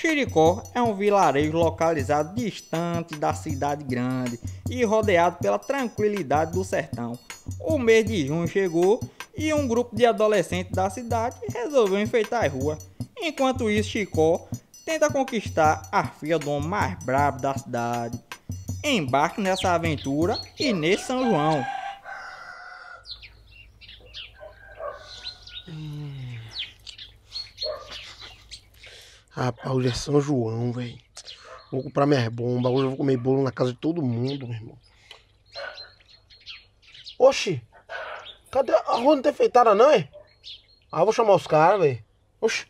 Chiricó é um vilarejo localizado distante da cidade grande e rodeado pela tranquilidade do sertão. O mês de junho chegou e um grupo de adolescentes da cidade resolveu enfeitar a rua. Enquanto isso, Chicó tenta conquistar a filha do homem mais brabo da cidade. Embarque nessa aventura e nesse São João. Rapaz, hoje é São João, velho. Vou comprar minhas bombas. Hoje eu vou comer bolo na casa de todo mundo, meu irmão. Oxi, cadê a rua? Não tem enfeitada, não, é? Ah, eu vou chamar os caras, velho. Oxi.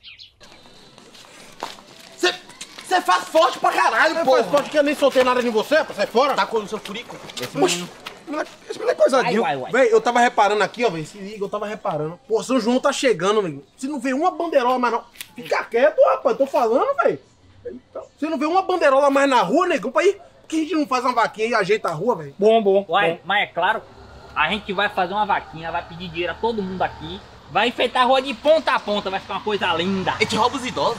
Você faz forte pra caralho, pô. Faz forte que eu nem soltei nada em você, pra sair fora. Tá com o seu furico? Oxi. Esse menino é coisadinho. Véi, eu tava reparando aqui, ó, velho. Se liga, eu tava reparando. Pô, São João tá chegando, velho. Se não vê uma bandeirola mais não. Fica quieto, rapaz. Tô falando, velho. Se não vê uma bandeirola mais na rua, negão, pra ir. Por que a gente não faz uma vaquinha e ajeita a rua, velho? Bom. Uai, mas é claro, a gente vai fazer uma vaquinha, vai pedir dinheiro a todo mundo aqui, vai enfeitar a rua de ponta a ponta, vai ficar uma coisa linda. A gente rouba os idosos.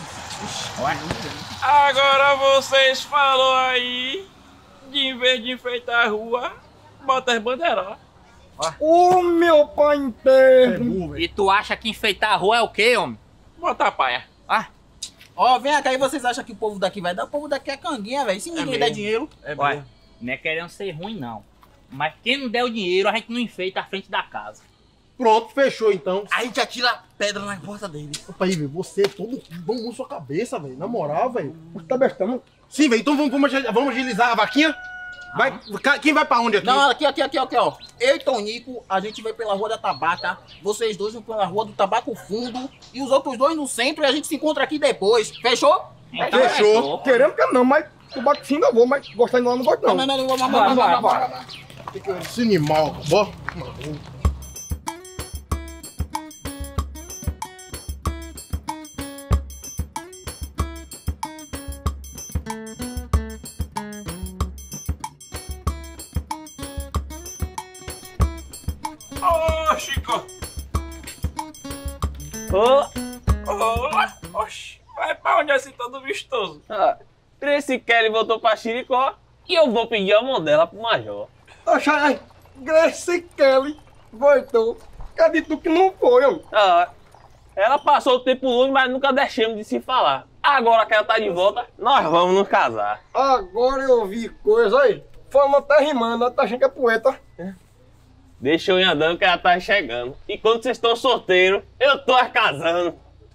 Agora vocês falou aí de em vez de enfeitar a rua, bota as bandeiras. Ô meu pai interno! E tu acha que enfeitar a rua é o quê, homem? Bota a paia. Ó, vem cá, e vocês acham que o povo daqui vai dar? O povo daqui é canguinha, velho. Se ninguém der dinheiro. Uai, não é querendo ser ruim não, mas quem não der o dinheiro a gente não enfeita a frente da casa. Pronto, fechou então. A gente atira pedra na porta dele. Opa aí, velho. Você é todo bom na sua cabeça, velho. Na moral, velho. Você tá bestando. Sim, velho. Então vamos agilizar a vaquinha? Vai, quem vai pra onde aqui? Não, aqui, ó. Eu e Tonico, a gente vai pela Rua da Tabaca. Vocês dois vão pela Rua do Tabaco Fundo. E os outros dois no centro e a gente se encontra aqui depois. Fechou? Então, Fechou. Querendo que não, mas o baixinho eu vou, mas gostando de lá não gosto não. Não. Esse animal, bó. Ô, Chico! Oxi, vai pra onde assim todo vistoso? Grace Kelly voltou pra Chiricó e eu vou pedir a mão dela pro Major. Oxa, Grace Kelly voltou. Acredito que não foi, homem. Ela passou o tempo longe, mas nunca deixamos de se falar. Agora que ela tá de volta, nós vamos nos casar. Agora eu ouvi coisa aí. Fama tá rimando, tá achando que é poeta. Deixa eu ir andando que ela tá chegando. E quando vocês estão solteiros, eu tô casando.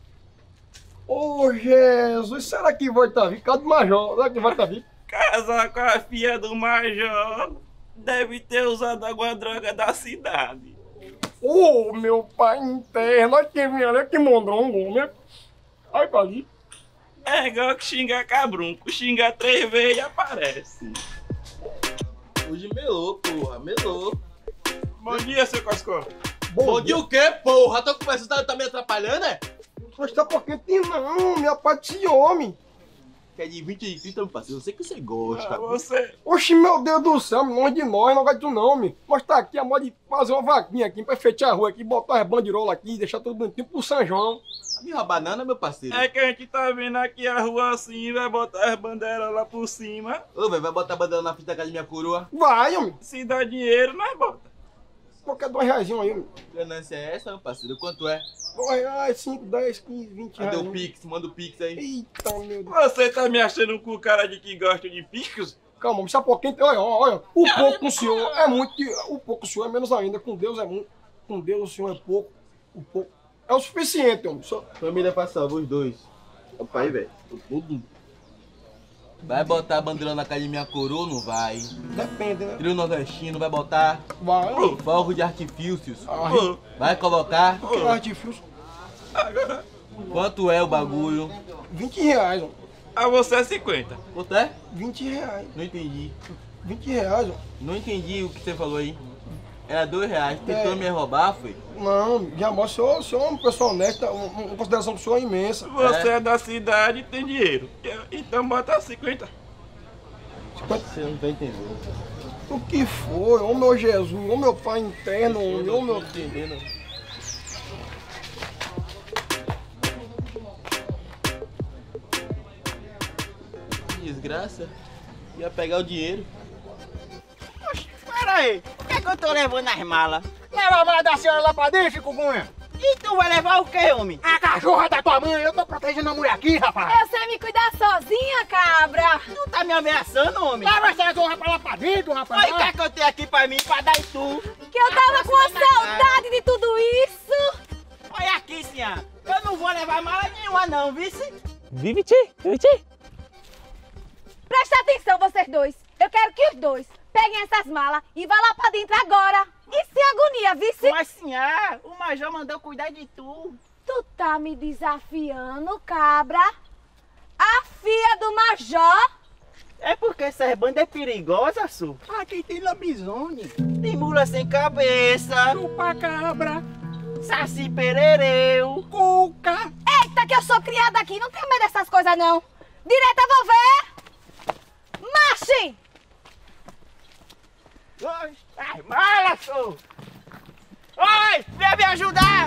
Ô Jesus, será que vai estar vindo? Cadê o Major? Será que vai estar vindo? Casar com a filha do Major deve ter usado alguma droga da cidade. Ô meu pai interno, olha que minha, olha que mondrongo, né? Olha pra ali. É igual que xinga cabrunco, xinga 3 vezes e aparece. Hoje melou, porra, melou. Bom dia, seu Cosco. Bom dia o quê, porra? Tô conversando, tá me atrapalhando, é? Mas tá por que tem não, minha parte de homem. Que é de 20 e 30, meu parceiro. Eu sei que você gosta. Você... Oxi, meu Deus do céu, longe de nós, não gosto de tu não, me. Mas tá aqui a moda de fazer uma vaquinha aqui, pra fechar a rua aqui, botar as bandirolas aqui, deixar tudo bonitinho pro São João. Me roubar banana, meu parceiro. É que a gente tá vendo aqui a rua assim, vai botar as bandeiras lá por cima. Ô, velho, vai botar a bandeira na frente da casa de minha coroa. Vai, homem. Se dá dinheiro, nós bota. Qualquer R$2 aí, homem. Que ganância é essa, meu parceiro? Quanto é? R$2, 5, 10, 15, 20 Cadê reais. o Pix? Manda o Pix aí. Eita, meu Deus. Você tá me achando com cara de que gosta de picos? Calma, homem, sabe por quê? Olha. O pouco com o senhor é muito, o pouco com o senhor é menos ainda. Com Deus é muito. Com Deus o senhor é pouco. O pouco é o suficiente, homem. Só... Família pra salvar os dois. Opa aí, velho. Tudo. Vai botar a bandeira na casa de minha coroa ou não vai? Depende, né? Trio nordestino, vai botar Vai. fogo de artifícios. Ah, Vai colocar. que artifício. Agora, Quanto é o bagulho? R$20, homem. a você é 50. Quanto é? R$20. Não entendi. R$20, homem. Não entendi o que você falou aí. Era R$2. Tentou me roubar, foi? Não, jamais, o senhor é uma pessoa honesta, uma consideração do senhor é imensa. Você é da cidade e tem dinheiro. Então bota 50. Você não tá entendendo. O que foi? Ô meu Jesus, ô meu pai interno, ô meu... entendendo. desgraça. Ia pegar o dinheiro. Pera aí, o que é que eu tô levando nas malas? Leva a mala da senhora lá pra dentro, Chico Cunha. E tu vai levar o quê, homem? A cachorra da tua mãe, eu tô protegendo a mulher aqui, rapaz. Eu sei me cuidar sozinha, cabra. Tu tá me ameaçando, homem? Leva essa cachorra pra lá pra dentro, rapaz. Olha o que é que eu tenho aqui pra mim, pra dar em tu. Que eu tava com a saudade de tudo isso. Olha aqui, senhora. Eu não vou levar mala nenhuma não, vice? Vive, ti. Presta atenção, vocês dois. Eu quero que os dois peguem essas malas e vá lá pra dentro agora. E sem agonia, vice? Mas, senhora, o major mandou cuidar de tu. Tu tá me desafiando, cabra? A filha do major? É porque essas bandas é perigosa, Su. Aqui tem lobisomem. Tem mula sem cabeça, Chupa-cabra, saci perereu. cuca. Eita, que eu sou criada aqui. Não tenho medo dessas coisas, não. Direita, vou ver. Marchem! Oi, as malas, Su. Oi, vem me ajudar.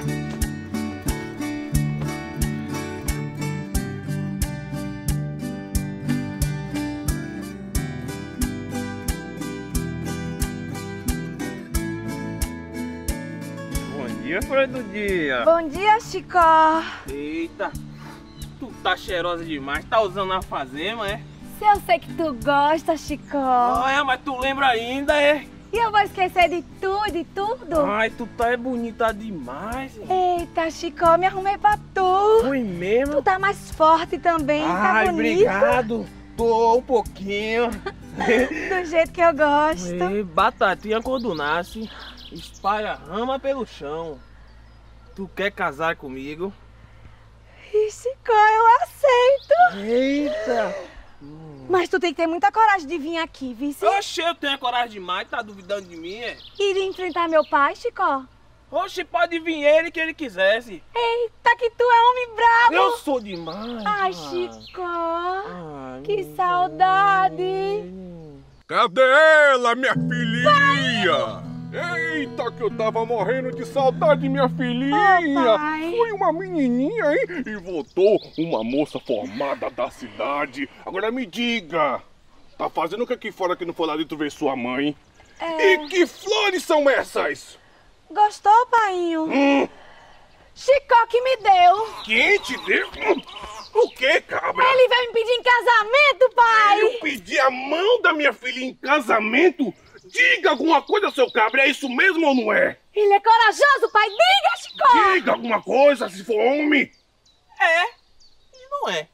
Bom dia, flor do dia. Bom dia, Chicó. Eita, tu tá cheirosa demais. Tá usando alfazema, é? Se eu sei que tu gosta, Chicó. Olha, mas tu lembra ainda, é? E eu vou esquecer de tu e de tudo? Ai, tu tá bonita demais. Eita, Chicó, me arrumei pra tu. Foi mesmo? Tu tá mais forte também, tá Ai, bonito. obrigado. Tô um pouquinho. Do jeito que eu gosto. Ei, batatinha quando nasce, espalha rama pelo chão. Tu quer casar comigo? Ih, Chicó, eu aceito. Eita! Mas tu tem que ter muita coragem de vir aqui, vice. Oxe, eu tenho coragem demais, tá duvidando de mim, é? E de enfrentar meu pai, Chicó. Oxe, pode vir ele que ele quisesse. Eita, que tu é homem brabo. Eu sou demais. Ai, Chicó. Ai, Que meu saudade. Cadê ela, minha filhinha? Eita, que eu tava morrendo de saudade, minha filhinha! Ô, pai. Foi uma menininha, hein? E voltou uma moça formada da cidade. Agora me diga, tá fazendo o que aqui fora que não foi lá dentro ver sua mãe? E que flores são essas? Gostou, painho? Chicó que me deu. Quem te deu? O que, cabra? Ele veio me pedir em casamento, pai. Eu pedi a mão da minha filha em casamento? Diga alguma coisa, seu cabra, é isso mesmo ou não é? Ele é corajoso, pai. Diga, Chicó. Diga alguma coisa, se for homem. É e não é.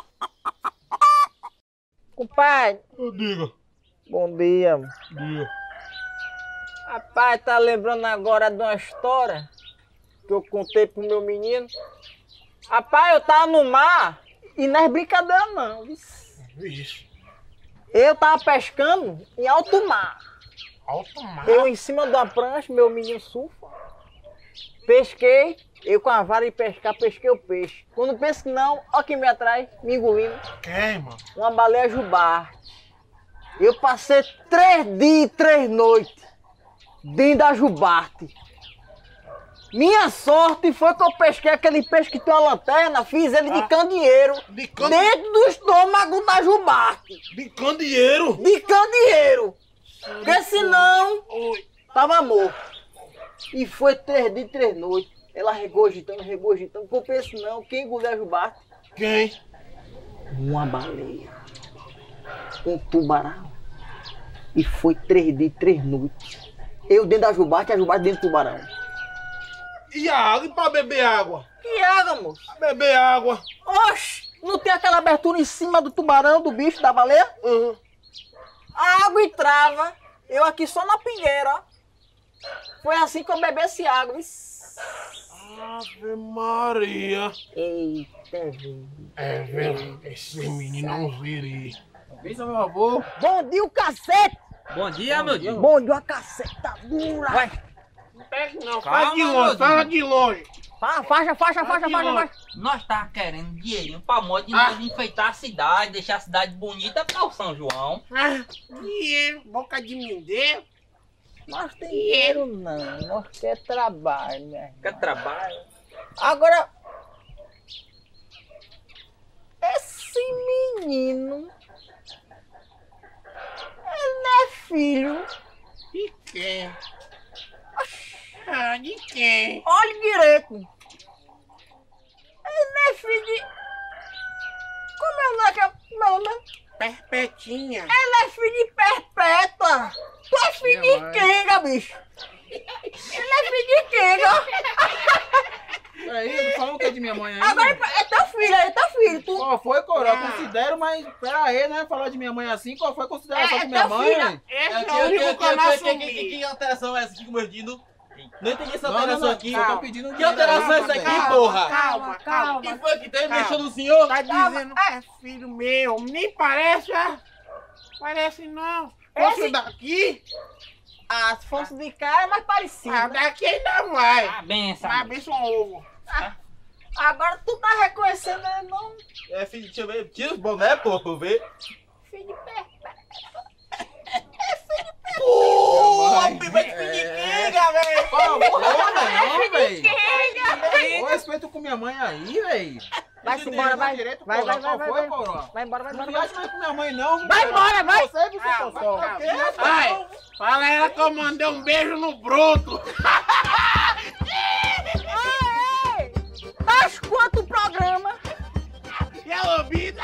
Compadre, Diga. bom dia. Diga. Rapaz, tá lembrando agora de uma história que eu contei pro meu menino. Rapaz, eu tava no mar e não é brincadeira não. Isso. Eu tava pescando em alto mar. Alto mar. Eu em cima de uma prancha, meu menino surfa. Pesquei, eu com a vara de pescar, pesquei o peixe. Quando penso que não, ó quem me atrás, me engolindo. Quem, mano? Uma baleia jubarte. Eu passei 3 dias e 3 noites dentro da jubarte. Minha sorte foi que eu pesquei aquele peixe que tem uma lanterna, fiz ele de candeeiro. Dentro do estômago da jubarte. De candeeiro. De candeeiro. Porque senão, tava morto. E foi 3 dias e 3 noites. Ela regurgitando. Não penso não, quem engoliu a jubarte? Quem? Uma baleia. Um tubarão. E foi 3 dias e 3 noites. Eu dentro da jubarte e a jubarte dentro do tubarão. E a água? E pra beber água? Que água, moço? Pra beber água. Oxe, não tem aquela abertura em cima do tubarão, do bicho, da baleia? Uhum. A água entrava, eu aqui só na pingueira, ó. Foi assim que eu bebesse água. Ave Maria. Eita, velho. É, velho, esse menino é um viri. Pensa, meu avô. Bom dia, o cacete! Bom dia, meu dia. Bom dia, a cacetadura! Vai. Não pega não, Calma, fala de longe, meu fala Deus. de longe. Faixa. Nós tá querendo dinheirinho pra moda de nós enfeitar a cidade, deixar a cidade bonita para o São João. Dinheiro, boca de mendeiro. Nós tem dinheiro não, nós quer trabalho, né? Quer trabalho? Agora, esse menino Perpetinha. Ela é filha de perpétua. Tu é filho de quenga, bicho. Ela é filho de quenga. Peraí, tu falou o que de minha mãe aí? Agora é teu filho, Tu... Qual foi, Coral? Considero, mas pera aí, né? Falar de minha mãe assim, qual foi a consideração com minha mãe? filha. Esse é o único que eu não assumi. Que alteração é essa aqui, Gordino? Não entendi essa Não, alteração não, aqui. eu tô pedindo Que alteração é essa aqui, porra? Calma. Quem foi que tem mexendo no senhor? Tá dizendo, é filho meu, nem parece, é? Parece não. Fosse daqui, Ah, se fosse de cá é mais parecido. daqui ainda vai. Ah, benção. Vai abrir um ovo. Agora tu tá reconhecendo ele, não? É, filho, deixa eu ver. Tira os boné, pô, pra eu ver. Filho de perpétua. Porra, filho de quenga, velho. Não, velho. Ô, respeito com minha mãe aí, velho. Vai-se embora, vai. Vai. Qual foi, Coral? Vai embora. Não viaja mais com minha mãe, não. Vai embora, vai. Você, você só. Vai, fala ela que eu mandei um beijo no broto. Tá quanto o programa? E a lobida?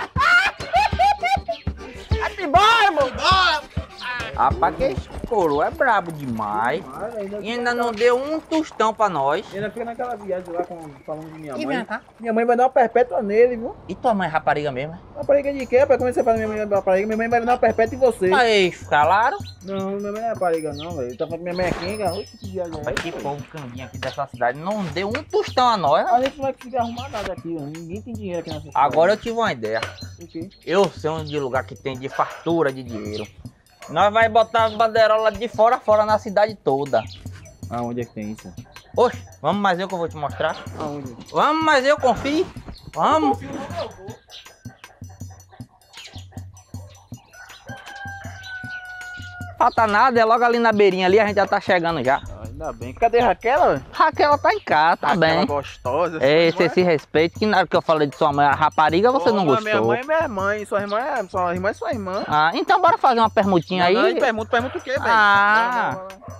Vai-se embora, meu. Bora. Rapaz, que esse coroa é brabo demais. E ainda não deu um tostão pra nós. Ainda fica naquela viagem lá falando de minha E mãe. vem cá. Minha mãe vai dar uma perpétua nele, viu? E tua mãe é rapariga mesmo? Rapariga de quê? Como é que você fala minha mãe é rapariga? Minha mãe vai dar uma perpétua em você. Aí, falaram? Não, minha mãe não é rapariga não, velho. Tá falando que minha mãe é quenga. Oxe, que viagem é Rapaz, essa, que velho? povo candinho aqui dessa cidade não deu um tostão a nós. A gente não vai conseguir arrumar nada aqui, mano. Ninguém tem dinheiro aqui nessa cidade. Agora eu tive uma ideia. O quê? Eu sei onde lugar que tem de fartura de dinheiro. Nós vai botar as bandeirolas de fora a fora na cidade toda. Aonde é que tem isso? Oxe, vamos mais eu que eu vou te mostrar. Aonde? Vamos mais eu, confie. Vamos. Falta nada, é logo ali na beirinha ali, a gente já tá chegando já. Ainda bem. Cadê Raquel, velho? Raquel tá em casa, tá bem. Gostosa. É, você se respeita, que na hora que eu falei de sua mãe, a rapariga, você não gostou. Minha mãe é minha mãe. Sua irmã é sua irmã. Ah, então bora fazer uma permutinha aí. Não, pergunta o quê, velho? Ah.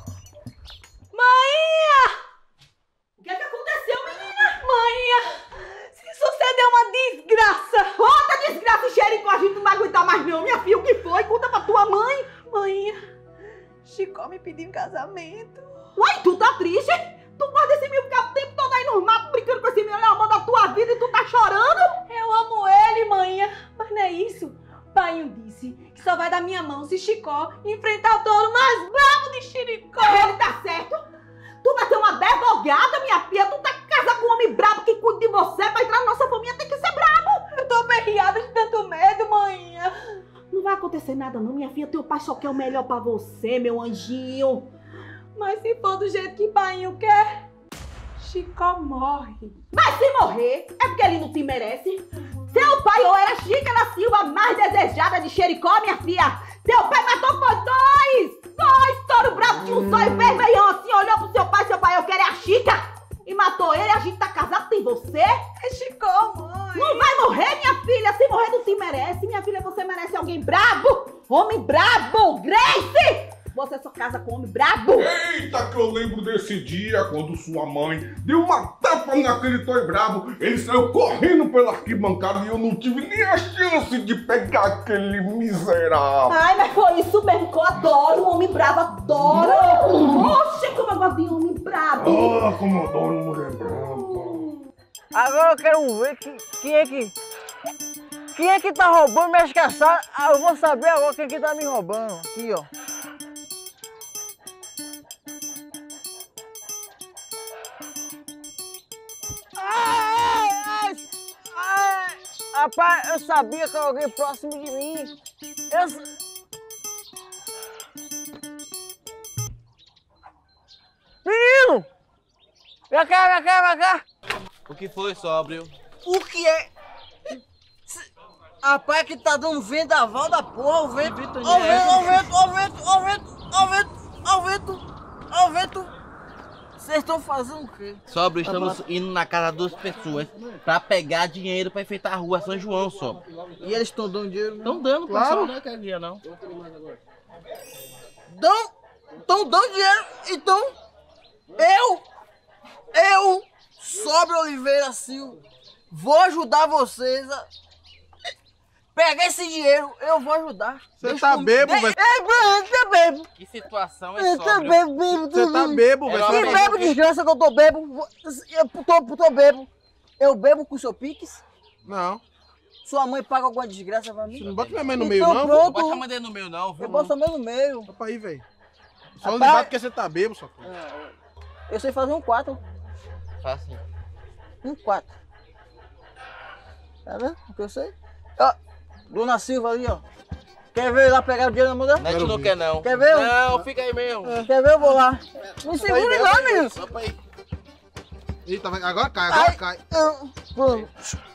Maninha! O que é que aconteceu, menina? Maninha! Se sucedeu uma desgraça! Outra desgraça, Xericó, a gente não vai aguentar mais não, minha filha. O que foi? Conta pra tua mãe. Maninha, Chicó me pediu em casamento. Uai, tu tá triste? Tu gosta desse menino ficar o tempo todo aí no mato brincando com esse menino, amor da tua vida, e tu tá chorando? Eu amo ele, maninha. Mas não é isso. Pai disse que só vai dar minha mão se Chicó enfrentar o touro mais bravo de Chiricó. Ele tá certo? Tu vai ter uma advogada, minha filha. Tu tá casada com um homem brabo que cuida de você. Pra entrar na nossa família tem que ser brabo. Eu tô aperreada de tanto medo, maninha. Não vai acontecer nada não, minha filha. Teu pai só quer o melhor pra você, meu anjinho. Mas se for do jeito que pai quer, Chicó morre. Mas se morrer, é porque ele não te merece. Seu pai ou era Chica da Silva, mais desejada de Xericó, minha filha. Seu pai matou foi dois touro bravo, tinha um zóio vermelhão assim, olhou pro seu pai, eu quero é a Chica. E matou ele, a gente tá casado, tem você? É Chicó, mãe. Não vai morrer, minha filha, se morrer não te merece. Minha filha, você merece alguém brabo, homem brabo, Grace. Você só casa com homem brabo? Eita, que eu lembro desse dia quando sua mãe deu uma tapa naquele toy brabo. Ele saiu correndo pela arquibancada e eu não tive nem a chance de pegar aquele miserável. Ai, mas foi isso mesmo que eu adoro. Um homem bravo, adoro. Oxe, como eu gosto de homem bravo. Ah, como eu adoro mulher brava. Agora eu quero ver quem é que tá roubando minhas caçadas. Ah, eu vou saber agora quem é que tá me roubando. Aqui, ó. Rapaz, eu sabia que era alguém próximo de mim. Menino! Vem cá! O que foi, sóbrio? O que é? Rapaz, que tá dando vendaval da porra, o vento. Ó o vento. Vocês estão fazendo o quê? Sóbrio, estamos indo na casa das pessoas pra pegar dinheiro pra enfeitar a rua São João, sóbrio. E eles estão dando dinheiro? Estão dando, claro. pessoal, não é aquele dia, não. Estão dando dinheiro, então eu, Sóbrio Oliveira Silva, vou ajudar vocês a Pega esse dinheiro, eu vou ajudar. Você tá bebo, velho. Eu tô bebo. Que situação é Eu tô sóbria? bebo, bebo. Você tá bebo, velho. Que bebo, desgraça que eu tô bebo. Eu tô bebo. Eu bebo com o seu Pix? Não. Sua mãe paga alguma desgraça pra mim? Não bota minha mãe no meio, Então não. pronto. Não bota a mãe dele no meio, não, viu? Eu boto também no meio. Opa aí, velho. Só não Rapaz. bate porque você tá bebo, só. Eu sei fazer um 4. Faz assim. Um 4. Tá vendo o que eu sei? Ó, Dona Silva ali, ó. Quer ver eu lá pegar o dinheiro na mão dela? A gente não quer, não. Quer ver? Não, fica aí mesmo. Quer ver? Eu vou lá. Não segure não, menino. Opa aí. Eita, agora cai, agora cai. Pronto.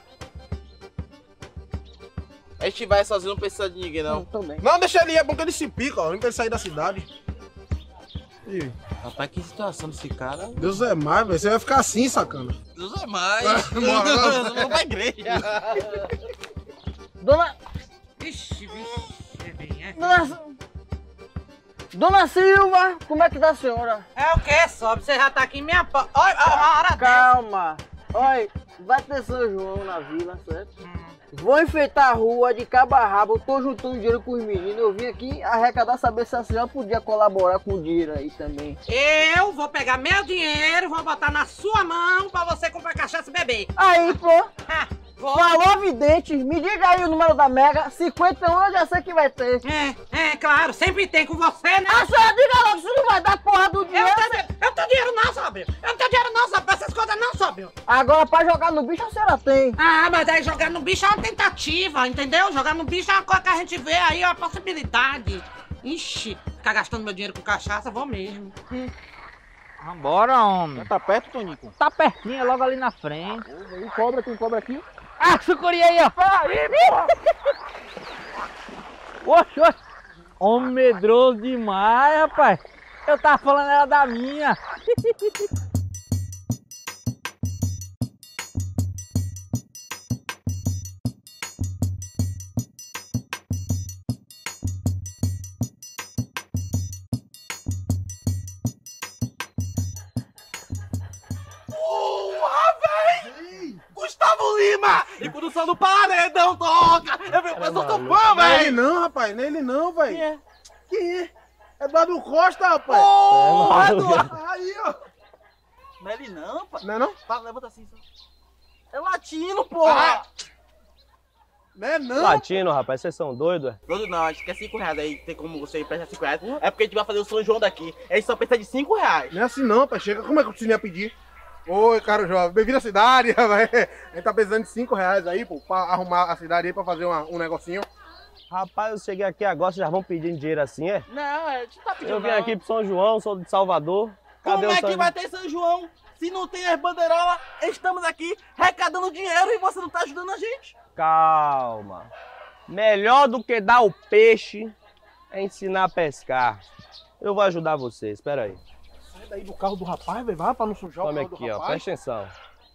A gente vai sozinho, não precisa de ninguém, não. Também. Não, deixa ele, é bom que ele se pica, ó. Nem pra ele sair da cidade. Ih, Rapaz, que situação desse cara. Deus é mais, velho. Você vai ficar assim, sacana. Deus é mais. Bora. Vamos pra igreja. Dona... Vixe, Dona Silva, como é que tá a senhora? É o que? Sobe, você já tá aqui em minha porta. Olha, uma hora Calma. Olha, vai ter São João na vila, certo? Vou enfeitar a rua de cabo a rabo, eu tô juntando dinheiro com os meninos. Eu vim aqui arrecadar, saber se a senhora podia colaborar com o dinheiro aí também. Eu vou pegar meu dinheiro, vou botar na sua mão pra você comprar cachaça e beber. Aí, pô. Vou. Falou, vidente, me diga aí o número da Mega, 51 eu já sei que vai ter. Claro, sempre tem com você, né? A senhora diga logo se não vai dar porra do dinheiro. Eu tenho dinheiro não, Sóbrio. Eu não tenho dinheiro não, Sóbrio. Essas coisas não, Sóbrio. Agora pra jogar no bicho a senhora tem. Ah, mas aí jogar no bicho é uma tentativa, entendeu? Jogar no bicho é uma coisa que a gente vê aí, é uma possibilidade. Ixi, ficar gastando meu dinheiro com cachaça, vou mesmo. Vambora, homem. Já tá perto, Tonico? Tá pertinho, é logo ali na frente. Tem cobra aqui. Ah, sucuri aí, ó. Oxe, oxe. Homem medroso demais, rapaz. Eu tava falando era da minha. Gustavo Lima! E quando só no paredão toca! Eu sou teu fã, Não é ele velho! não, rapaz. Não é ele não, velho. Quem é? Eduardo Costa, rapaz. Porra, Eduardo! Aí, ó. Não é ele não, pai. Não é não? Tá, levanta assim, só. É latino, porra! Não é não. Latino, rapaz, vocês são doidos, é? Pronto, não, a gente quer 5 reais aí, tem como você emprestar 5 reais. É porque a gente vai fazer o São João daqui. A gente só precisa de 5 reais. Não é assim não, rapaz. Chega. Como é que você ia pedir? Oi, caro jovem. Bem-vindo à cidade, rapaz. A gente tá precisando de 5 reais aí, pô, pra arrumar a cidade aí, pra fazer um negocinho. Rapaz, eu cheguei aqui agora, vocês já vão pedindo dinheiro assim, é? Não, a gente tá pedindo. Eu vim aqui pro São João, sou de Salvador. Cadê Como o é São que vai ter São João? Se não tem as bandeirolas, estamos aqui arrecadando dinheiro e você não tá ajudando a gente. Calma. Melhor do que dar o peixe é ensinar a pescar. Eu vou ajudar vocês, espera aí. Sai daí do carro do rapaz, velho. Vai pra não sujar Tome o carro aqui, do ó, rapaz. presta atenção.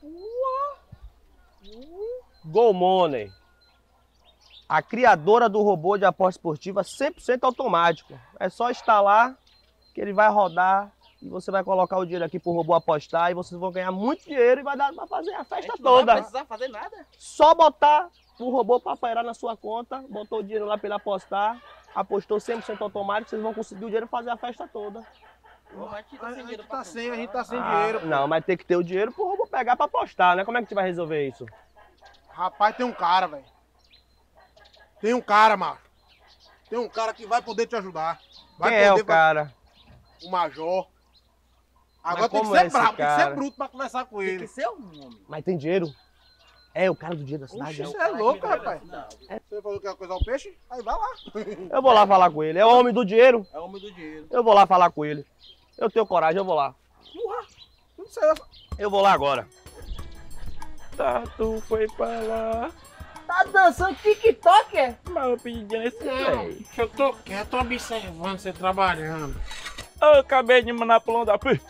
Go Money. A criadora do robô de aposta esportiva 100% automático. É só instalar que ele vai rodar e você vai colocar o dinheiro aqui pro robô apostar e vocês vão ganhar muito dinheiro e vai dar pra fazer a festa toda. Não vai precisar fazer nada. Só botar o robô para pairar na sua conta, botou o dinheiro lá para ele apostar, apostou 100% automático, vocês vão conseguir o dinheiro e fazer a festa toda. A gente tá sem dinheiro A gente tá sem Ah, dinheiro. Pô. não, mas tem que ter o dinheiro pro robô pegar para apostar, né? Como é que a gente vai resolver isso? Rapaz, tem um cara, velho. Tem um cara, macho. Tem um cara que vai poder te ajudar. Vai Quem é o cara? O major. Mas Agora tem que como ser é esse brabo, tem que cara? ser bruto pra conversar com ele. Tem que ser um homem. Mas tem dinheiro? É o cara do dia da cidade. Oxe, é você é louco, rapaz. Você falou que ia coisar o peixe? Aí vai lá. Eu vou lá falar com ele. É o homem do dinheiro? É o homem do dinheiro. Eu vou lá falar com ele. Eu tenho coragem, eu vou lá. Não sei. Eu vou lá agora. Tatu foi pra lá. Tá dançando TikTok, é? Mas eu pedi dinheiro nesse Não, velho. eu tô quieto observando você trabalhando. Eu acabei de mandar pro da P.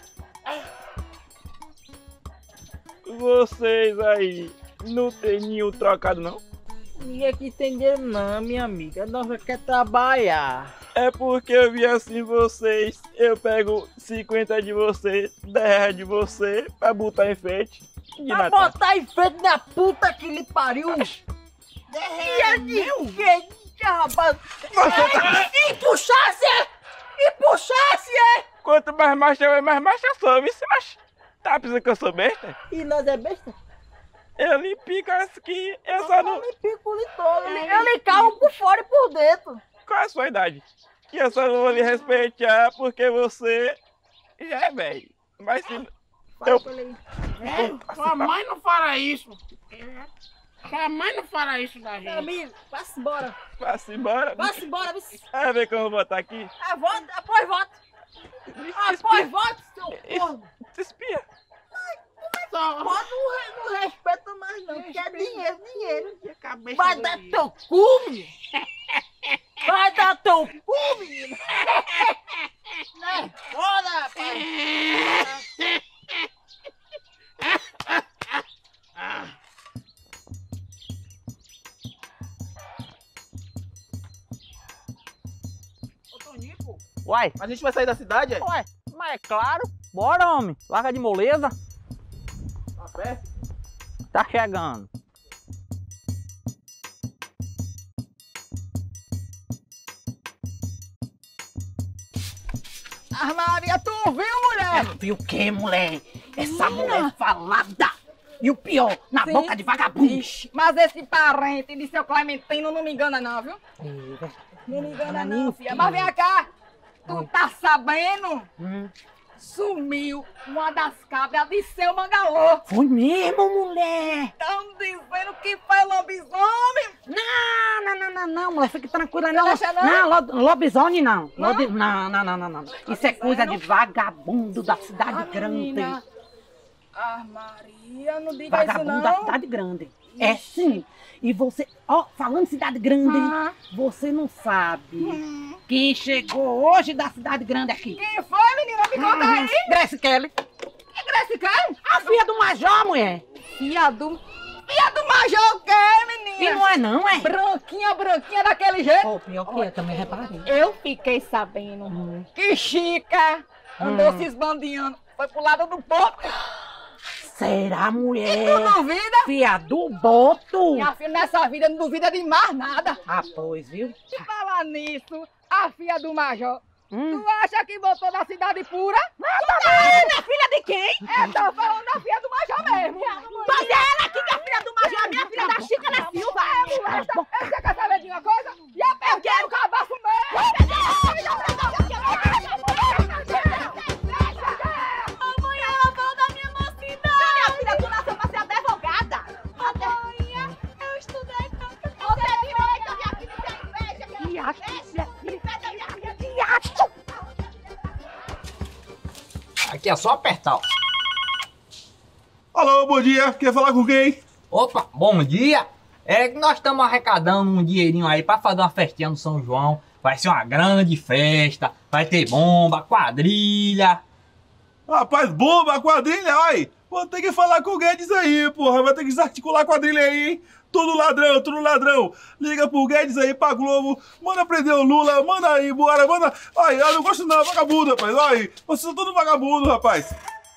Vocês aí não tem nenhum trocado não? Ninguém aqui tem dinheiro não, minha amiga. Nós quer trabalhar. É porque eu vi assim vocês, eu pego 50 de você, 10 de você, pra botar enfeite. De Pra Natal. botar em frente da puta que lhe pariu. E é de quem, rapaz? E puxasse, é? E puxasse, é? Quanto mais macho eu, mais macho eu sou, viu? Mas tá pensando que eu sou besta? E nós é besta? Eu lhe pico essa aqui, eu só não... Eu lhe pico lhe todo, eu lhe carro por fora e por dentro. Qual é a sua idade? Que eu só não vou lhe respeitar porque você já é velho. Mas se... Sua mãe não fará isso. Sua mãe não fará isso da gente. Amigo, vá-se embora. Vá-se embora? Vá-se embora, viu? Vai ver como eu vou botar aqui. Após voto. Após voto, seu porco. Se espia. Pode não respeita mais não, porque é dinheiro. Vai Vai dar teu cu, menino. Vai dar teu cu, menino. Né? Foda, rapaz. Ô, Tonico, Uai, a gente vai sair da cidade, é? Ué, mas é claro. Bora, homem. Larga de moleza. Tá perto? Tá chegando. Maria, tu viu, mulher? viu o quê, mulher? Essa mulher falada. E o pior, na Sim. boca de vagabundo. Ixi, mas esse parente de seu Clementino não me engana não, viu? Não me engana não, filha. Mas vem cá, tu tá sabendo? Sumiu uma das cabras de seu Mangalô. Foi mesmo, mulher? Estão dizendo que foi lobisomem. Não, mulher, fique tranquila, não. Não acha, não? Lobisomem não. Não? Não. Isso é coisa de vagabundo da cidade grande. Menina. Ah, Maria, não diga Vagabundo isso da não. cidade grande. É sim. E você, ó, falando em cidade grande, você não sabe quem chegou hoje da cidade grande aqui. Quem foi, menina? Me conta aí. Grace Kelly. Que Grace quem? A filha do Major, mulher. Filha do Major o quê, menina? E não é não, é? Branquinha daquele jeito. Ó, pior que é, também reparei. Eu fiquei sabendo que Chica andou se esbandeando. Foi pro lado do porco. Será, mulher? E tu duvida? Filha do boto. Minha filha, nessa vida não duvida de mais nada. Ah, pois, viu? Se falar nisso, a filha do Major, tu acha que botou na cidade pura? É filha de quem? Tô falando da filha do Major mesmo. Mas é ela aqui que é filha do Major, a minha filha da Chica da Silva. Você quer saber de uma coisa? Já peguei o cabaço mesmo. Mãe, ela falou da minha mocidade. Minha filha, tu nasceu pra ser advogada. Mãe, eu estudei tanto. Você é direita, minha filha, você é inveja. Aqui é só apertar, ó. Alô, bom dia. Quer falar com quem? Opa, bom dia. É que nós estamos arrecadando um dinheirinho aí pra fazer uma festinha no São João. Vai ser uma grande festa, vai ter bomba, quadrilha. Rapaz, bomba, quadrilha, ai. Vou ter que falar com o Guedes aí, porra. Vai ter que desarticular a quadrilha aí, hein? Tudo ladrão, tudo ladrão. Liga pro Guedes aí, pra Globo. Manda prender o Lula, manda aí embora, manda... Ai, eu não gosto não, vagabundo, rapaz. Ai, vocês são todos vagabundo, rapaz.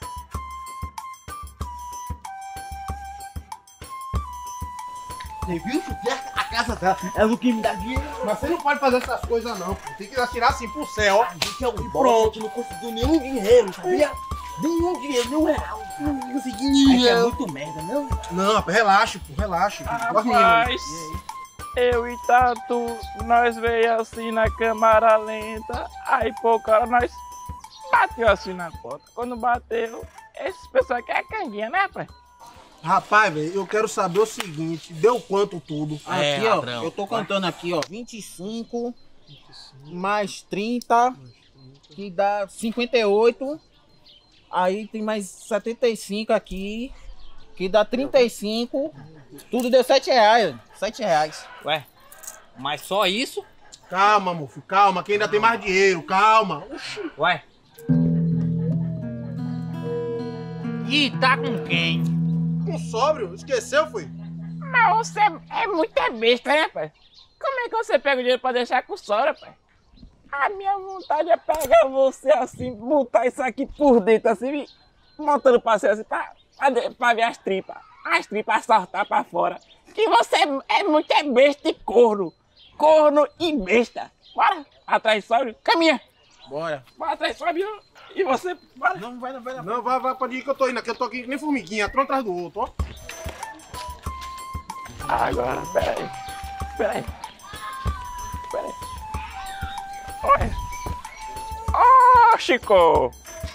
Você viu? A casa dela é o que me dá dinheiro. Mas você não pode fazer essas coisas não, pô. Tem que atirar assim pro céu, ó. A gente é um pronto, não conseguiu nenhum dinheiro, sabia? Nenhum dinheiro, nenhum real. Não consegui Aí é dinheiro. muito merda, não? Não, rapaz, relaxa, pô, relaxa. Rapaz, eu e Tatu, nós veio assim na câmara lenta, aí pouco hora nós bateu assim na porta. Quando bateu, esses pessoal querem canguinha, né, rapaz? Rapaz, velho, eu quero saber o seguinte, deu quanto tudo? Aqui, ó, eu tô contando aqui, ó, 25 mais 30, que dá 58. Aí tem mais 75 aqui, que dá 35. Tudo deu 7 reais, 7 reais. Ué, mas só isso? Calma, mofo, calma, que ainda tem mais dinheiro, calma. Ué. E tá com quem? Com sóbrio, esqueceu, foi? Mas você é muito besta, né, pai? Como é que você pega o dinheiro pra deixar com sogra, pai? A minha vontade é pegar você assim, botar isso aqui por dentro, assim, montando pra você assim, pra ver as tripas. As tripas saltar pra fora. que você é muito besta e corno. Corno e besta. Bora, atrás, sobe, caminha. Bora. Bora atrás, sobe. E você, bora. Não, vai. Não, vai, pode ir que eu tô indo aqui. Eu tô aqui que nem formiguinha, um atrás do outro, ó. Agora, peraí. Olha. Ó, Chico.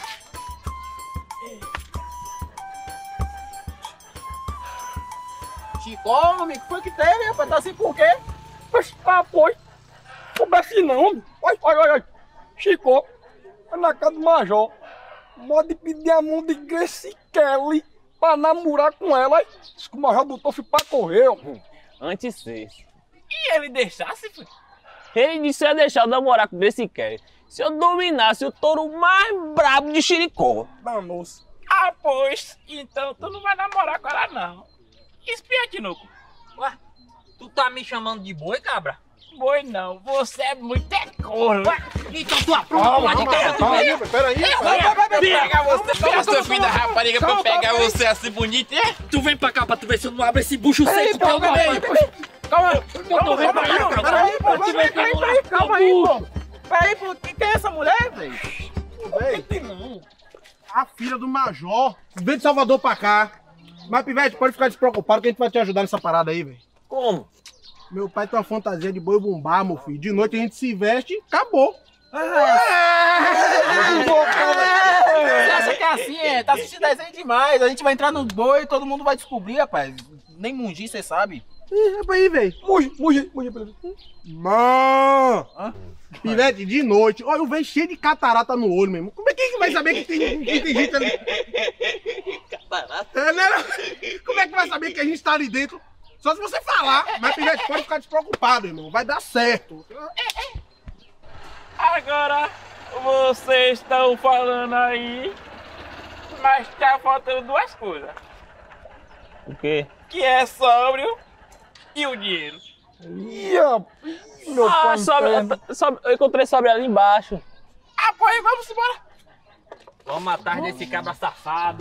Chico, amigo, foi que teve, rapaz? Tá assim por quê? Pois. Não desce não. Olha. Chico, é na casa do Major. Pode pedir a mão de Grace Kelly pra namorar com ela. Diz que o Major botou filho pra correr, ó. Antes sim. E ele deixasse, filho? Ele disse que ia deixar eu namorar com esse Kelly se eu dominasse o touro mais brabo de Chiricó. Danou-se. Ah, pois. Então tu não vai namorar com ela, não. Espia, Tinuco. Ué, tu tá me chamando de boi, cabra? Boi não, você é muito corno. Então tu aprova de cara. Peraí. Pega você, seu filho da rapariga, pra eu pegar você assim bonito, é? Tu vem pra cá pra tu ver se eu não abro esse bucho seco teu nome. Calma aí, pô. Peraí, pô. Quem é essa mulher, velho? Não. A filha do Major veio de Salvador pra cá. Mas, Pivete, pode ficar despreocupado que a gente vai te ajudar nessa parada aí, velho. Como? Meu pai tem uma fantasia de boi bumbá, meu filho. De noite a gente se veste e acabou. Você acha que é assim, é? Tá assistindo desenho demais. A gente vai entrar no boi e todo mundo vai descobrir, rapaz. Nem Mungi, você sabe. Ih, rapaz aí, velho. Mungi. Mano! Pivete, de noite. Olha, o velho cheio de catarata no olho mesmo. Como é que vai saber que tem gente ali? Catarata? Como é que vai saber que a gente tá ali dentro? Só se você falar. Mas, Pivete, pode ficar despreocupado, irmão. Vai dar certo. Agora, vocês estão falando aí, mas tá faltando duas coisas. O quê? Que é sóbrio e o dinheiro. Meu pai eu encontrei sobre ali embaixo. Ah, pois vamos embora. Vamos atrás desse cabra safado.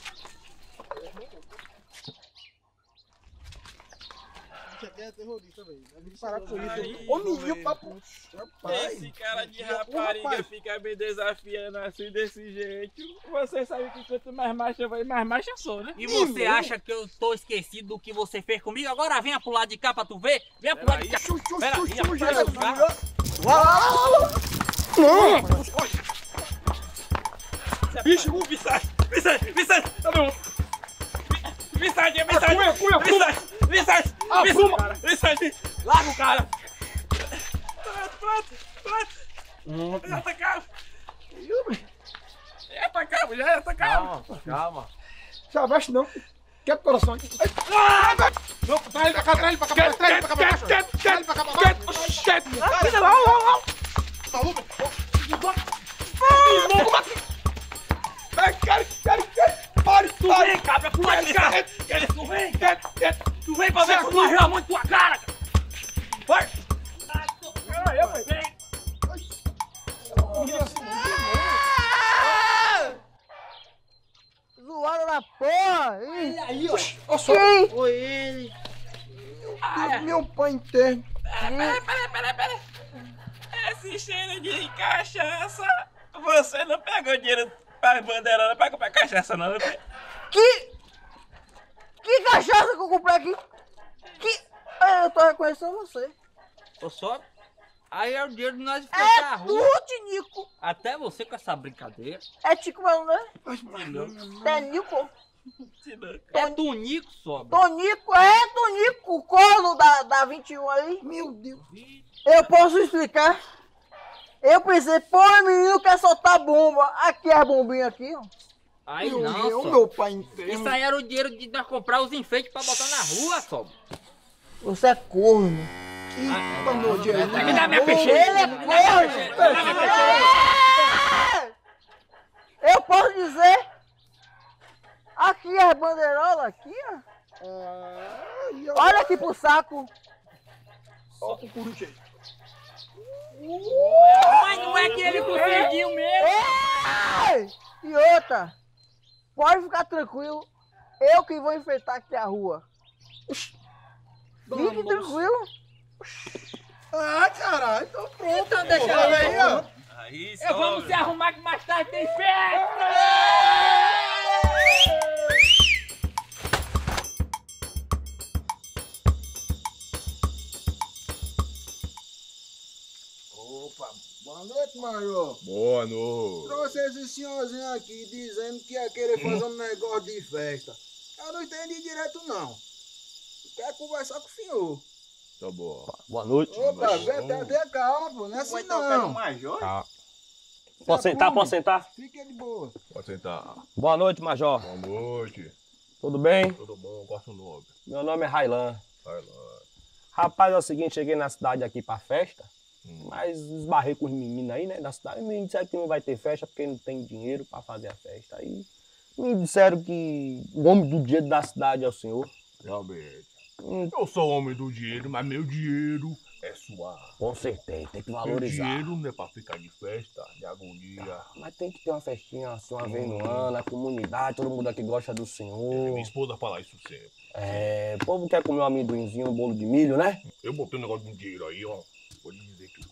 É terrorista, velho. A gente parar com isso. Ô, menino, papo. Esse cara de rapariga fica me desafiando assim, desse jeito. Você sabe que quanto mais macho vai, mais macho eu sou, né? E você acha que eu tô esquecido do que você fez comigo? Agora venha pro lado de cá pra tu ver. Venha pro lado de cá. Bicho, Vicente! Larga o cara! Pronto! Já atacava! Já atacava! Calma. Se aveste não. Quebra o coração aqui. Não, traz ele pra cá, traz ele pra cá, traz ele pra cá, traz ele pra cá, maluco? Pare! Tu vem, cabra, pode cá! Tu vem pra ver como arrela muito tua cara! Vai! Vem! Zoada da porra! Aí, ó. Quem? Foi ele. Meu pai interno. Pera. Esse cheiro de cachaça, você não pegou dinheiro pra bandeirona pra comprar cachaça, não? Que cachaça que eu comprei aqui? Eu tô reconhecendo você. Ô, só. Aí é o dinheiro de nós fechar a rua. Tinico. Até você com essa brincadeira. É Tico mesmo, né? É Nico. É Tonico, sobra. Tonico, o corno da 21 aí. Meu Deus. Eu posso explicar? Eu pensei, pô, menino quer soltar bomba. Aqui é a bombinha aqui, ó. Aí não, meu pai inteiro. Isso aí era o dinheiro de nós comprar os enfeites pra botar na rua, sobra. Você é corno. Me dá minha peixeira. Ele é corno. Eu posso dizer, aqui é a bandeirola, aqui, ó. Olha aqui pro saco. Ó, o coruja aí. Mas não é que ele conseguiu mesmo. E outra, pode ficar tranquilo, eu que vou enfrentar aqui a rua. Fique tranquilo. Ah, caralho, então pronto. Então deixa eu aí, ó. Aí, Vamos se arrumar que mais tarde tem festa! Opa, boa noite, Major. Boa noite. Trouxe esse senhorzinho aqui dizendo que ia querer fazer um negócio de festa. Eu não entendi direito, não. Quer conversar com o senhor. Tá bom. Boa noite. Opa, tenha calma, pô. Não é assim, não. Tá. Posso sentar? Posso sentar? Fique de boa. Pode sentar. Boa noite, Major. Boa noite. Tudo bem? Tudo bom? Qual é o seu nome? Meu nome é Railan. Railan. Rapaz, é o seguinte, cheguei na cidade aqui pra festa, mas esbarrei com os meninos aí, né, da cidade. Me disseram que não vai ter festa porque não tem dinheiro pra fazer a festa. Aí me disseram que o homem do dinheiro da cidade é o senhor. Realmente. Eu sou homem do dinheiro, mas meu dinheiro é suave. Com certeza, tem que Meu valorizar. dinheiro não é pra ficar de festa, de agonia. Mas tem que ter uma festinha assim, uma vez no ano, a comunidade, todo mundo aqui gosta do senhor. Minha esposa fala isso sempre. É, o povo quer comer um amendoinzinho, um bolo de milho, né? Eu botei um negócio de dinheiro aí, ó. Vou lhe dizer que...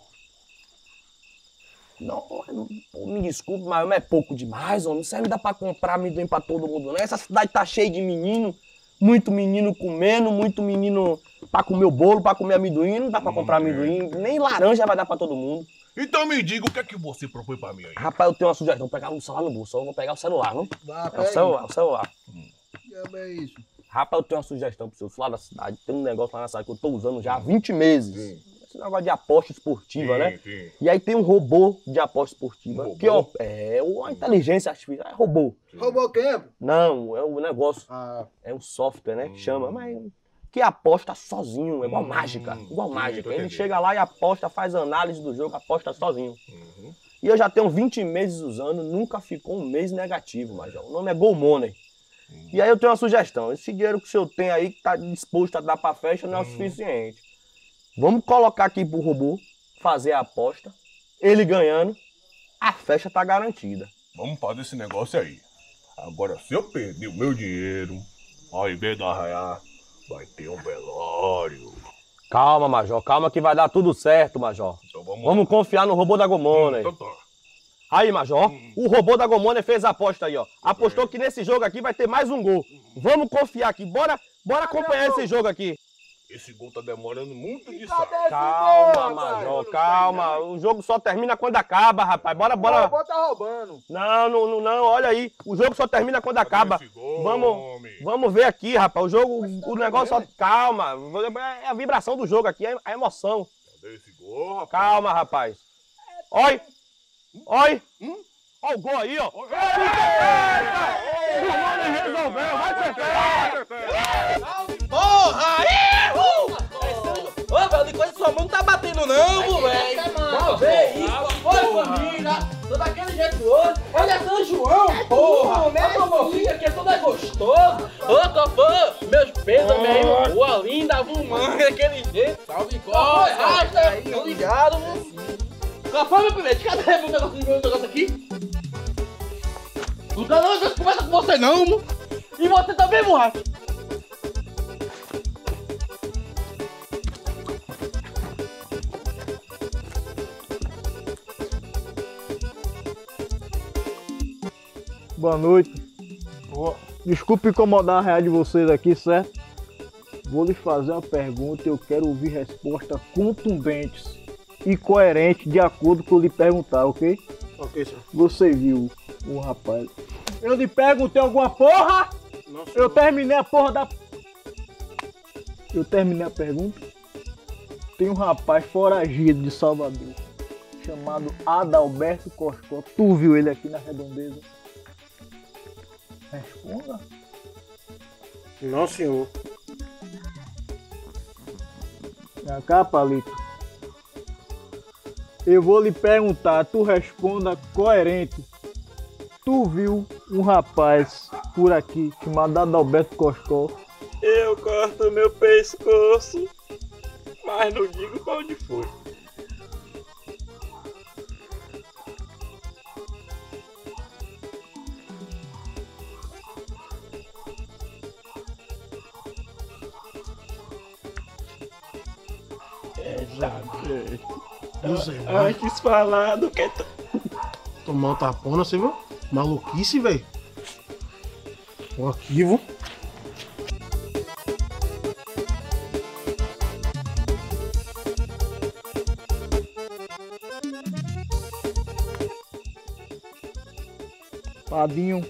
Não, me desculpe, mas é pouco demais, ó. Não serve dá pra comprar amendoim pra todo mundo, não. Essa cidade tá cheia de menino, muito menino comendo, muito menino pra comer o bolo, pra comer amendoim. Não dá pra comprar amendoim, nem laranja vai dar pra todo mundo. Então me diga, o que é que você propõe pra mim aí? Rapaz, eu tenho uma sugestão, vou pegar o celular no bolso, eu vou pegar o celular, não? Vá, É o celular, o celular. Que é isso? Rapaz, eu tenho uma sugestão pro senhor, lá da cidade. Tem um negócio lá na cidade que eu tô usando já há 20 meses. Esse negócio de aposta esportiva, né? Sim. E aí tem um robô de aposta esportiva. Robô? Que ó, é uma inteligência artificial, é robô. Roubou quem? Não, é o negócio. Ah, É o software, né? Que chama, mas que aposta sozinho, é igual mágica. Igual mágica. tô Ele entendendo. chega lá e aposta, faz análise do jogo, aposta sozinho. E eu já tenho 20 meses usando, nunca ficou um mês negativo, Major. O nome é Go Money. E aí eu tenho uma sugestão. Esse dinheiro que o senhor tem aí, que tá disposto a dar pra festa, não é o suficiente. Vamos colocar aqui pro robô, fazer a aposta. Ele ganhando, a festa tá garantida. Vamos fazer esse negócio aí. Agora, se eu perder o meu dinheiro, ao invés de arraiar, vai ter um velório. Calma, Major, calma que vai dar tudo certo, Major. Então Vamos confiar no robô da Go Money. Então tá. Aí, Major, o robô da Go Money fez a aposta aí, ó. Apostou que nesse jogo aqui vai ter mais um gol. Vamos confiar aqui, bora acompanhar esse jogo aqui. Esse gol tá demorando muito de sair. Calma, Major, calma. O jogo só termina quando acaba, rapaz. Bora. o robô tá roubando. Não, olha aí. O jogo só termina quando acaba. Vamos ver aqui, rapaz. O jogo, o negócio só... Calma. É a vibração do jogo aqui, é a emoção. Cadê esse gol, rapaz? Calma, rapaz. Oi. Olha o gol aí, ó. O Money resolveu, vai ser festa. Porra! Ô, velho, de coisa sua mão não tá batendo não, velho. Vamos ver isso. Oi, família. Tô daquele jeito hoje. Olha São João, porra. A promovinha aqui é toda gostosa. Ô, Cofã, meus pesos, meu. Boa linda, vumã, daquele jeito. Salve, Cofã. Tô ligado, Cofã, meu primeiro, cadê o negócio aqui? Não dá não, eu conversa com você não, mo. E você também, borracha. Boa noite. Desculpe incomodar a real de vocês aqui, certo? Vou lhe fazer uma pergunta e eu quero ouvir respostas contundentes e coerentes de acordo com o que eu lhe perguntar, ok? Ok, senhor. Você viu o rapaz? Eu lhe perguntei alguma porra? Não, senhor. Eu terminei a porra da... Eu terminei a pergunta. Tem um rapaz foragido de Salvador, chamado Adalberto Coscó. Tu viu ele aqui na redondeza? Responda. Não, senhor. Vem cá, Palito. Eu vou lhe perguntar, tu responda coerente. Tu viu um rapaz por aqui chamado Adalberto Coscó? Eu corto meu pescoço, mas não digo pra onde foi. Antes falar do que... Tomar um tapona, você viu? Maluquice, velho. O arquivo. Padinho,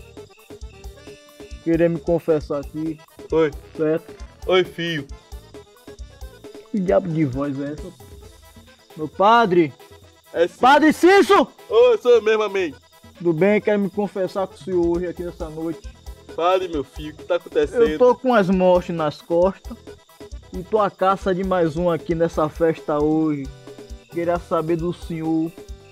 querer me confessar aqui. Oi. Certo? Oi, filho. Que diabo de voz é essa? Meu padre! É sim. Padre Cício! Oi, sou eu mesmo, amém. Tudo bem? Quero me confessar com o senhor hoje aqui nessa noite. Fale, meu filho, o que tá acontecendo? Eu tô com as mortes nas costas e tô à caça de mais um aqui nessa festa hoje. Queria saber do senhor.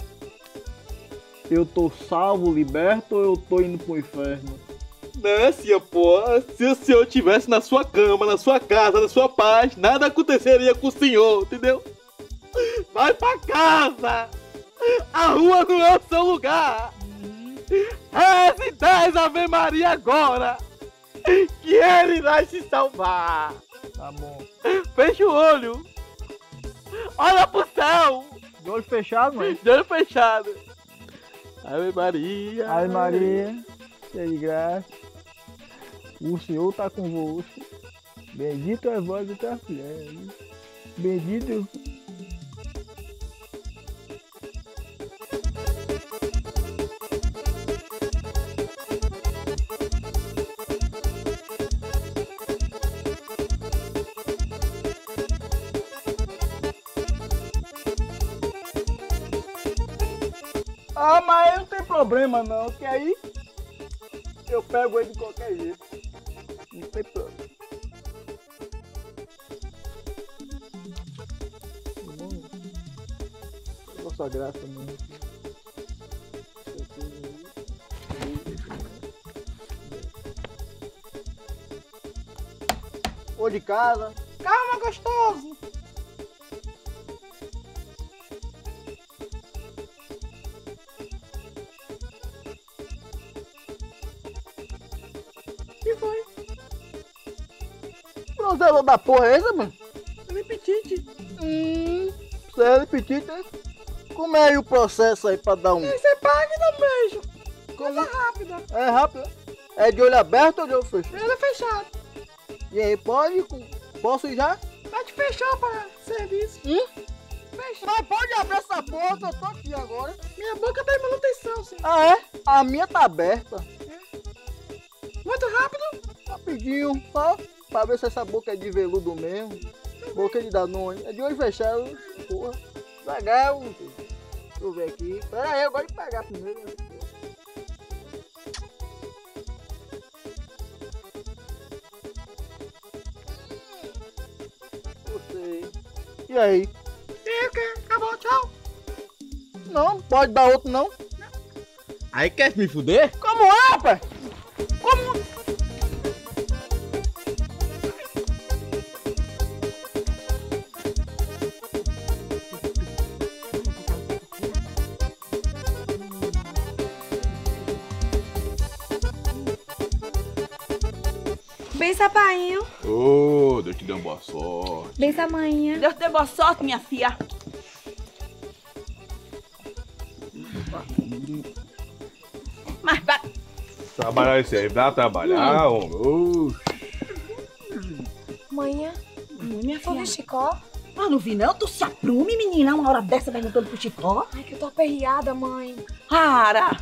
Eu tô salvo, liberto ou eu tô indo pro inferno? Não, senhor, pô. Se o senhor estivesse na sua cama, na sua casa, na sua paz, nada aconteceria com o senhor, entendeu? Vai pra casa! A rua não é o seu lugar! Reze 10 Ave Maria agora! Que ele vai te salvar! Tá bom. Fecha o olho! Olha pro céu! De olho fechado, mãe? De olho fechado! Ave Maria! Ave Maria, cheia de graça. O Senhor tá convosco. Bendito é vós entre as mulheres. Bendito. Ah, mas não tem problema não, que aí eu pego ele de qualquer jeito. Não tem problema. Nossa graça mesmo. Ou de casa. Calma, gostoso. Que foi? Bronzeador da porra é essa, mano? Lipitite. Você é lipitite, né? Como é aí o processo aí pra dar um... Você paga e dá um beijo. Como? Coisa rápida. É rápido? É de olho aberto ou de olho fechado? Ele é fechado. E aí, pode? Posso ir já? Pode fechar para serviço. Fecha. Mas pode abrir essa porta, eu tô aqui agora. Minha boca tá em manutenção, sim. Ah, é? A minha tá aberta. Muito rápido? Rapidinho, só pra ver se essa boca é de veludo mesmo. Boca de Danone. É de olho fechado, porra. Legal. Deixa eu ver aqui. Pera aí, eu gosto de pegar primeiro. Gostei. E aí? E o quê? Acabou, tchau. Não, pode dar outro não. Aí quer me fuder? Como é, rapaz? Como? Benção, painho. Ô, Deus te dê uma boa sorte. Benção, maninha. Deus te dê boa sorte, minha filha. Mas vai. Trabalhar esse aí, dá trabalhar, homem. Manhã. Minha Foi filha. ver Chicó? Ah, não vi não? Tu se aprume, menina, uma hora dessa perguntando pro Chicó. Ai, que eu tô aperreada, mãe. Para.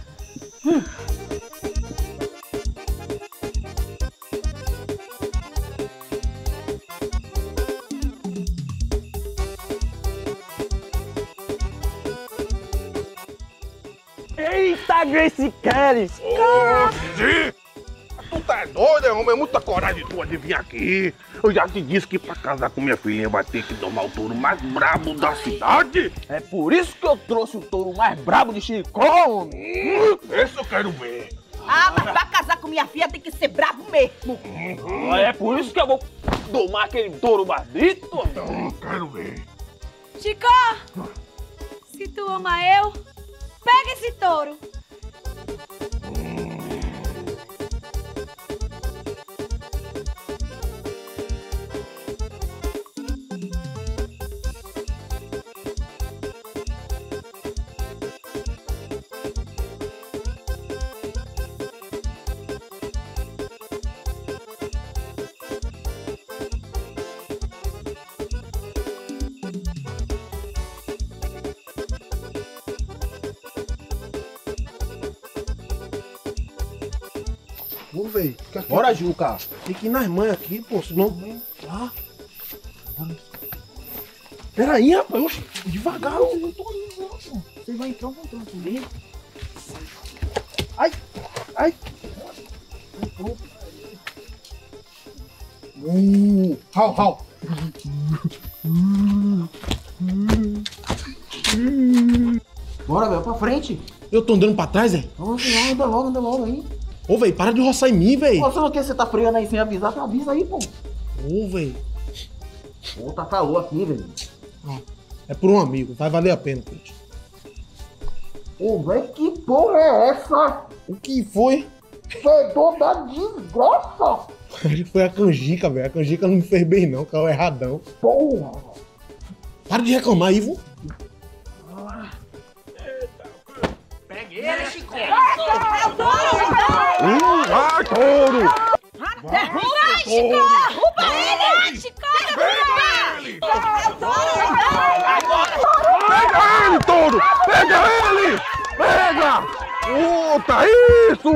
Eita, Grace Kelly! Oxi! Tu tá doido, homem? É muita coragem tua de vir aqui. Eu já te disse que pra casar com minha filhinha vai ter que domar o touro mais brabo da cidade. É por isso que eu trouxe o touro mais brabo de Chicó, homem! Esse eu quero ver. Ah, mas pra casar com minha filha tem que ser brabo mesmo. É por isso que eu vou domar aquele touro bandito, Quero ver. Chicó! Se tu ama eu, pega esse touro. Ô, velho. Bora, Juca. Tem que ir nas mães aqui, pô. Senão. Ah. Peraí, rapaz. Oxe, devagar. Eu não tô indo, não, pô. Você vai entrar, vou entrar aqui. Ai. Ai. Rau. Bora, velho, pra frente. Eu tô andando pra trás, velho? Anda logo aí. Ô, velho, para de roçar em mim, velho. Pô, você não quer você tá freando aí sem avisar? Tu avisa aí, pô. Ô, velho. Pô, tá calor aqui, velho. É por um amigo, vai valer a pena, Pete. Ô, velho, que porra é essa? O que foi? Fedor da desgraça. Acho que foi a canjica, velho. A canjica não me fez bem, não, caiu erradão. Porra. Para de reclamar, Ivo. Peguei ele, Chico. Vai, touro! Derruba, Chico! Derruba ele! Chico! Pega ele, touro! Pega ele! Pega! Puta, isso!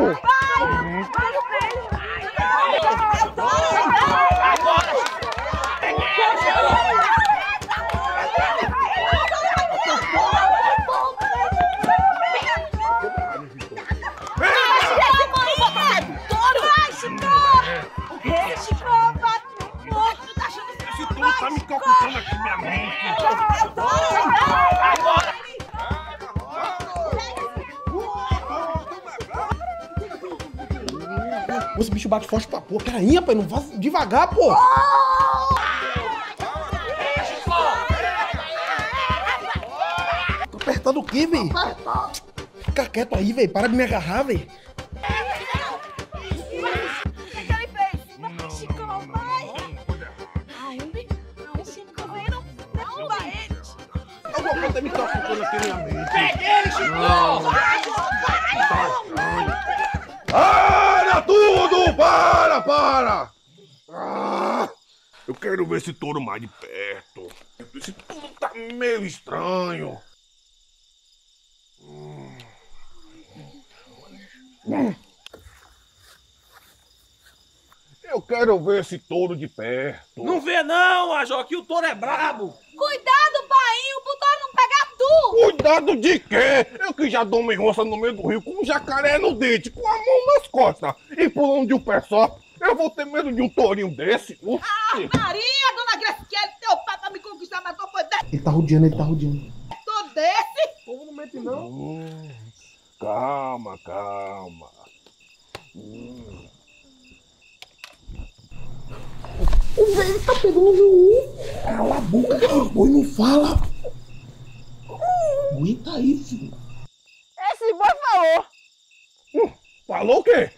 Tá me calculando aqui minha mente. Esse bicho bate forte pra porra. Peraí, rapaz, não faz devagar, pô. Tô apertando o quê, velho? Fica quieto aí, velho. Para de me agarrar, velho. Até me calculando aqui minha mente. Peguei ele, Chico! Para tudo! Para! Eu quero ver esse touro mais de perto. Esse tudo tá meio estranho. Eu quero ver esse touro de perto. Não vê não, Ajó, que o touro é brabo. Cuidado, painho, pro touro não pegar tu! Cuidado de quê? Eu que já dou uma enroça no meio do rio com um jacaré no dente, com a mão nas costas e pulando de um pé só. Eu vou ter medo de um tourinho desse? Maria, dona Graciela, teu pai pra me conquistar, mas tu foi desse. Ele tá rodeando. Tô desse? O povo não mente, não. Calma. O velho tá pegando meu. Cala a boca, boi, não fala. Aguenta aí, filho. Esse boi falou. Falou o quê?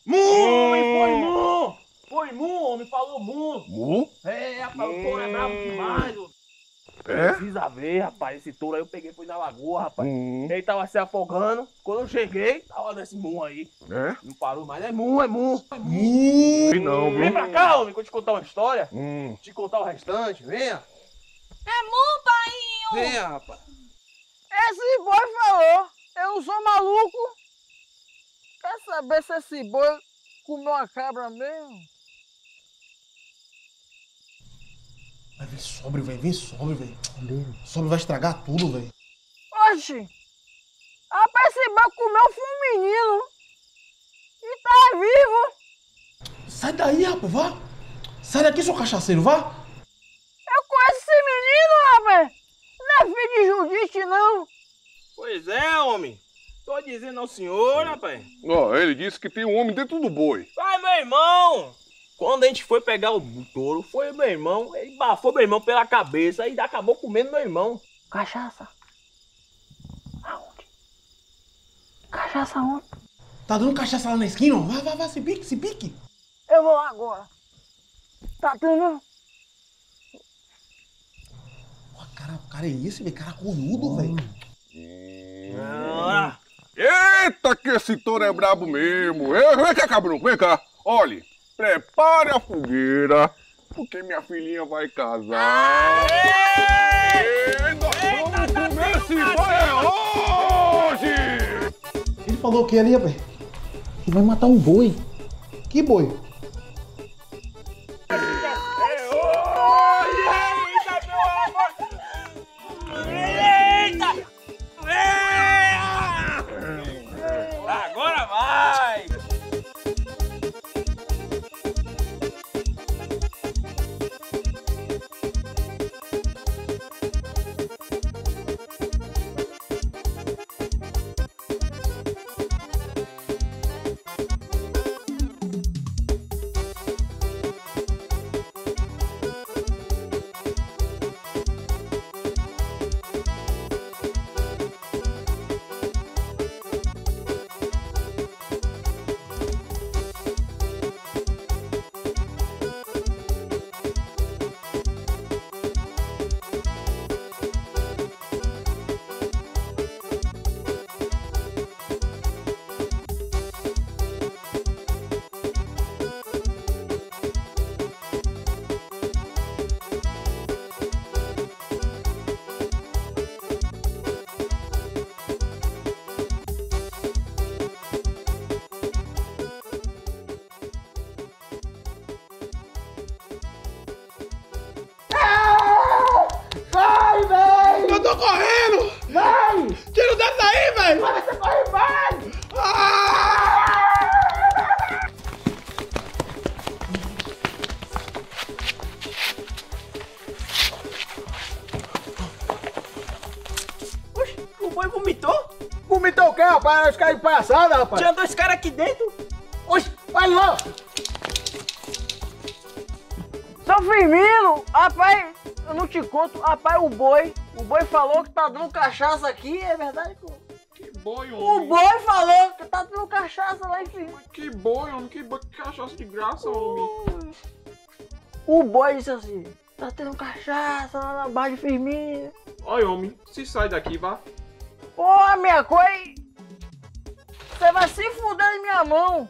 Foi mu, homem, falou mu. Mu? É, rapaz, o touro é brabo demais. É? Precisa ver, rapaz, esse touro aí eu peguei, foi na lagoa, rapaz. Ele tava se afogando, quando eu cheguei, tava nesse mu aí. É? Não parou mais, é mu. Não, viu? Vem pra cá, homem, que eu te contar uma história. Te contar o restante, venha. É mu, painho! Venha, rapaz. Esse boi falou. Eu não sou maluco. Quer saber se esse boi comeu uma cabra mesmo? Vai vir sobre, velho. Sobre vai estragar tudo, velho. Oxi. Rapaz, esse boi comeu foi um menino. E tá vivo. Sai daí, rapaz, vá. Sai daqui, seu cachaceiro, vá. Eu conheço esse menino, rapaz. Não é filho de Judite, não. Pois é, homem. Tô dizendo ao senhor, rapaz. Ó, ele disse que tem um homem dentro do boi. Vai, meu irmão. Quando a gente foi pegar o touro, foi meu irmão. Ele bafou meu irmão pela cabeça e acabou comendo meu irmão. Cachaça. Aonde? Cachaça onde? Tá dando cachaça lá na esquina? Vai, se pique. Eu vou lá agora. Tá dando? Cara, é esse, velho? Cara cornudo, velho. Eita, que esse touro é brabo mesmo. Vem cá, cabrão, vem cá. Olhe, prepare a fogueira, porque minha filhinha vai casar. Nós vamos comer esse boi hoje! Ele falou o que ali, velho? Que vai matar um boi. Que boi? Eita! Agora vai! Vai, velho! Eu tô correndo! Vai! Tira o dedo daí, velho! Vai, você corre, vai! Oxe, o boi vomitou? Vomitou o quê, rapaz? Os caras de palhaçada, rapaz! Tinha 2 caras aqui dentro. Oxe, vai lá! Seu Firmino, rapaz, eu não te conto, rapaz, o boi falou que tá dando cachaça aqui, é verdade? Que boi, O homem! boi falou que tá dando cachaça lá em cima. Que boi, homem! Que boi, que cachaça de graça, homem! O boi disse assim, tá tendo cachaça lá na barra de Firmino. Olha, homem, se sai daqui, vá. Pô, minha coisa, você vai se fuder em minha mão.